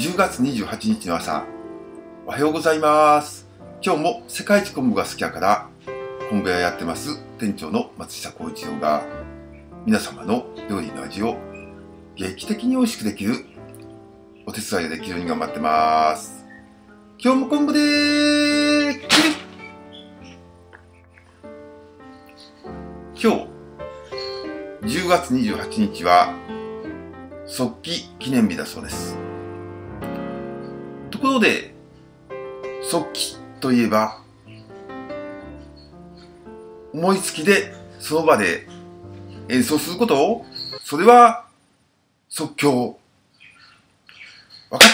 10月28日の朝、おはようございます。今日も世界一昆布が好きやから昆布屋やってます店長の松下幸一郎が皆様の料理の味を劇的に美味しくできるお手伝いができるように頑張ってます。今日も昆布でーきる。今日10月28日は即帰記念日だそうです。ところで即帰といえば思いつきでその場で演奏すること、それは即興。わかった。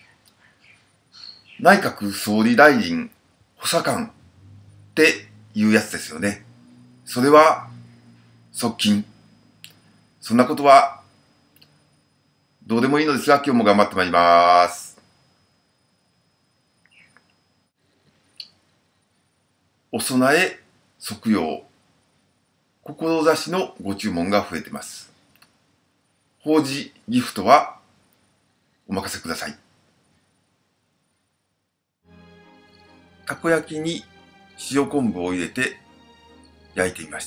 内閣総理大臣補佐官っていうやつですよね。それは側近。そんなことはどうでもいいのですが、今日も頑張ってまいります。お供え即用。志のご注文が増えてます。法事ギフトはお任せください。たこ焼きに塩昆布を入れて焼いてみました。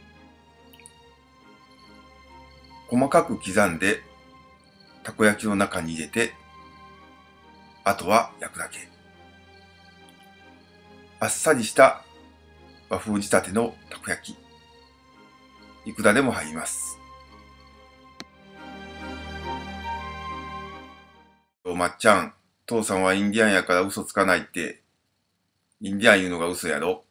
細かく刻んでたこ焼きの中に入れて、あとは焼くだけ。あっさりした和風仕立てのたこ焼き。いくらでも入ります。まっちゃん、父さんはインディアンやから嘘つかないって、インディアン言うのが嘘やろ。